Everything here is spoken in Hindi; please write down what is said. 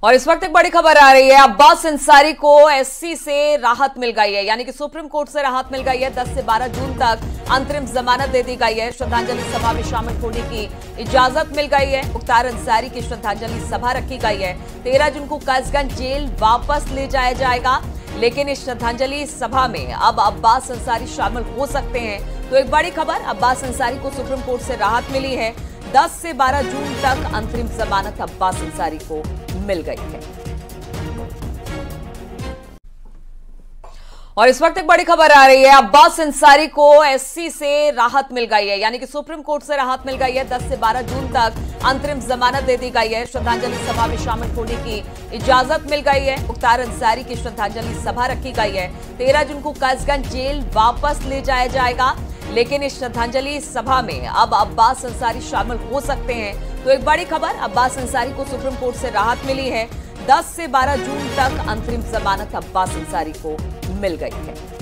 और इस वक्त एक बड़ी खबर आ रही है। अब्बास अंसारी को एससी से राहत मिल गई है, यानी कि सुप्रीम कोर्ट से राहत मिल गई है। 10 से 12 जून तक अंतरिम जमानत दे दी गई है। श्रद्धांजलि सभा में शामिल होने की इजाजत मिल गई है। मुख्तार अंसारी की श्रद्धांजलि सभा रखी गई है। 13 जून को कसगंज जेल वापस ले जाया जाएगा, लेकिन इस श्रद्धांजलि सभा में अब अब्बास अंसारी शामिल हो सकते हैं। तो एक बड़ी खबर, अब्बास अंसारी को सुप्रीम कोर्ट से राहत मिली है। 10 से 12 जून तक अंतरिम जमानत अब्बास अंसारी को मिल गई है। और इस वक्त एक बड़ी खबर आ रही है। अब्बास अंसारी को एससी से राहत मिल गई है, यानी कि सुप्रीम कोर्ट से राहत मिल गई है। 10 से 12 जून तक अंतरिम जमानत दे दी गई है। श्रद्धांजलि सभा में शामिल होने की इजाजत मिल गई है। मुख्तार अंसारी की श्रद्धांजलि सभा रखी गई है। 13 जून को कसगंज जेल वापस ले जाया जाएगा, लेकिन इस श्रद्धांजलि सभा में अब अब्बास अंसारी शामिल हो सकते हैं। तो एक बड़ी खबर, अब्बास अंसारी को सुप्रीम कोर्ट से राहत मिली है। 10 से 12 जून तक अंतरिम जमानत अब्बास अंसारी को मिल गई है।